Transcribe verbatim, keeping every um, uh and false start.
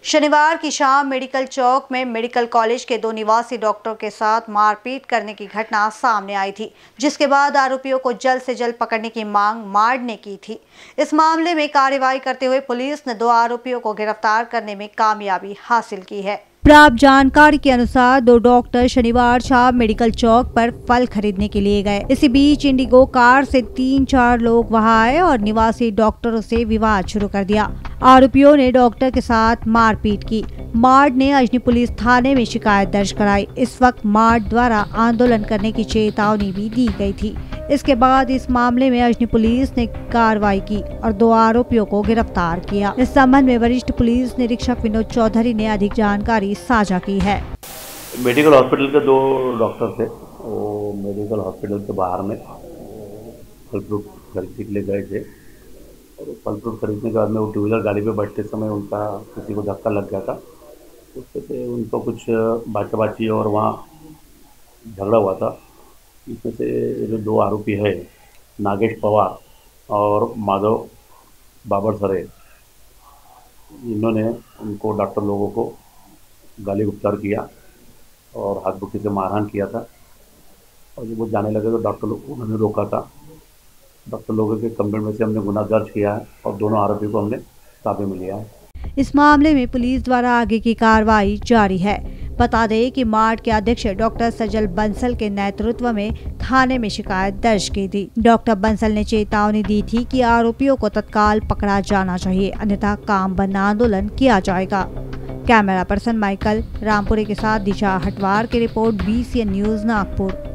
शनिवार की शाम मेडिकल चौक में मेडिकल कॉलेज के दो निवासी डॉक्टरों के साथ मारपीट करने की घटना सामने आई थी, जिसके बाद आरोपियों को जल्द से जल्द पकड़ने की मांग मार्ड ने की थी। इस मामले में कार्रवाई करते हुए पुलिस ने दो आरोपियों को गिरफ्तार करने में कामयाबी हासिल की है। प्राप्त जानकारी के अनुसार दो डॉक्टर शनिवार शाम मेडिकल चौक पर फल खरीदने के लिए गए। इसी बीच इंडिगो कार से तीन चार लोग वहां आए और निवासी डॉक्टरों से विवाद शुरू कर दिया। आरोपियों ने डॉक्टर के साथ मारपीट की। मार्ड ने अजनी पुलिस थाने में शिकायत दर्ज कराई। इस वक्त मार्ड द्वारा आंदोलन करने की चेतावनी भी दी गई थी। इसके बाद इस मामले में अजनी पुलिस ने कार्रवाई की और दो आरोपियों को गिरफ्तार किया। इस संबंध में वरिष्ठ पुलिस निरीक्षक विनोद चौधरी ने अधिक जानकारी साझा की है। मेडिकल हॉस्पिटल के दो डॉक्टर थे, वो मेडिकल हॉस्पिटल के बाहर में फल फ्रूट खरीदने के लिए गए थे और फल फ्रूट खरीदने के बाद में वो टू व्हीलर गाड़ी पे बैठते समय उनका किसी को धक्का लग गया था। उससे से उनको कुछ बाचा बाची और वहाँ झगड़ा हुआ था। इसमें से जो दो आरोपी है नागेश पवार और माधव बाबर सरे, इन्होंने उनको डॉक्टर लोगों को गाली उपचार किया और हाथ बुक्की से मारहान किया था। और जब वो जाने लगे तो डॉक्टर लोग उन्होंने रोका था। डॉक्टर लोगों के कंप्लेंट में से हमने गुनाह दर्ज किया है और दोनों आरोपियों को हमने काबू में लिया है। इस मामले में पुलिस द्वारा आगे की कार्रवाई जारी है। बता दें कि मार्ड के अध्यक्ष डॉक्टर सजल बंसल के नेतृत्व में थाने में शिकायत दर्ज की थी। डॉक्टर बंसल ने चेतावनी दी थी कि आरोपियों को तत्काल पकड़ा जाना चाहिए, अन्यथा काम बंद आंदोलन किया जाएगा। कैमरा पर्सन माइकल रामपुरे के साथ दिशा हटवार की रिपोर्ट, B C N news Nagpur.